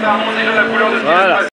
ça a déjà la couleur de ce qu'il Voilà. est passé.